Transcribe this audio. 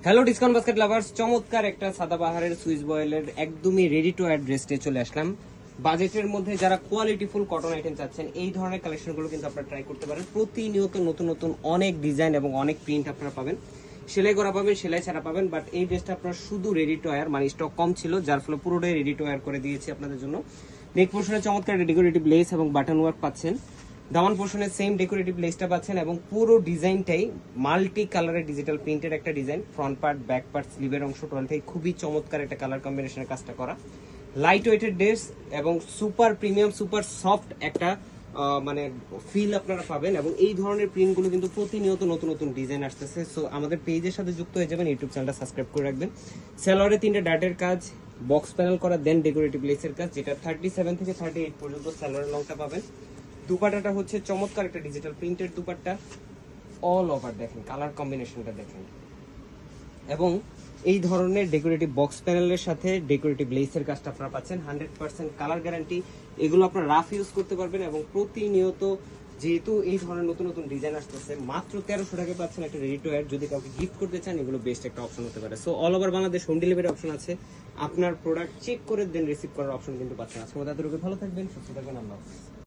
Hello discount basket lovers, চমৎকার একটা সাদাবাহারের Swiss বয়েলের একদমই রেডি টু ওয়্যার ড্রেস নিয়ে চলে আসলাম। বাজেটের মধ্যে যারা কোয়ালিটিফুল কটন আইটেম চাচ্ছেন এই ধরনের কালেকশনগুলো কিন্তু আপনারা ট্রাই করতে পারেন। প্রতিনিয়ত নতুন নতুন অনেক ডিজাইন এবং অনেক প্রিন্ট আপনারা পাবেন, সেলাই করা পাবেন, সেলাই ছাড়া পাবেন। বাট এই ড্রেসটা আপনার শুধু রেডি টু ওয়্যার, মানে স্টক কম ছিল, যার ফলে পুরোটাই রেডি টু ওয়্যার করে দিয়েছি আপনাদের জন্য। নেক পোর্শনে চমৎকার ডেকোরেটিভ লেস এবং বাটন ওয়ার্ক পাচ্ছেন, দামান পোর্শনে সেম ডেকোরেটিভ লেসটা পাচ্ছেন এবং পুরো ডিজাইনটাই মাল্টি কালারের ডিজিটাল প্রিন্টের একটা design. Front part, back part, স্লিভের অংশ টোটালটাই খুবই চমৎকার একটা কালার কম্বিনেশনের কাজটা করা। লাইট ওয়েটেড ড্রেস এবং সুপার প্রিমিয়াম, সুপার সফট একটা মানে ফিল আপনারা পাবেন। এবং এই ধরনের প্রিন্টগুলো কিন্তু প্রতিনিয়ত নতুন নতুন ডিজাইন আসতেছে। সো আমাদের পেজের সাথে যুক্ত হয়ে যাবেন, ইউটিউব চ্যানেলটা সাবস্ক্রাইব করে রাখবেন। সালোয়ারে 3টে ডাটের কাজ, বক্স প্যানেল করা, দেন ডেকোরেটিভ লেসের কাজ, যেটা 37 থেকে 38 পর্যন্ত সালোয়ারের লংটা পাবেন। দুপাট্টাটা হচ্ছে চমৎকার একটা ডিজিটাল প্রিন্টের দুপাট্টা, অল ওভার দেখেন কালার কম্বিনেশনটা দেখেন। এবং এই ধরনের ডেকোরেটিভ বক্স প্যানেলের সাথে ডেকোরেটিভ লেসের কাজটা আপনারা পাচ্ছেন। 100% কালার গ্যারান্টি। এগুলো আপনারা রাফ ইউজ করতে পারবেন এবং প্রতিনিয়ত যেহেতু এই ধরনের নতুন নতুন ডিজাইন আসতেছে, মাত্র 1300 টাকা পাচ্ছেন একটা রেডি টু ওয়্যার। যদি কাউকে গিফট করতে চান, এগুলো বেস্ট একটা অপশন হতে পারে। So all over Bangladesh home delivery option আছে, আপনার প্রোডাক্ট চেক করে দেন রিসিভ করার অপশন কিন্তু পাচ্ছেন। আজকে মতো এতটুকু, ভালো থাকবেন, সুস্থ থাকবেন, আল্লাহ হাফেজ।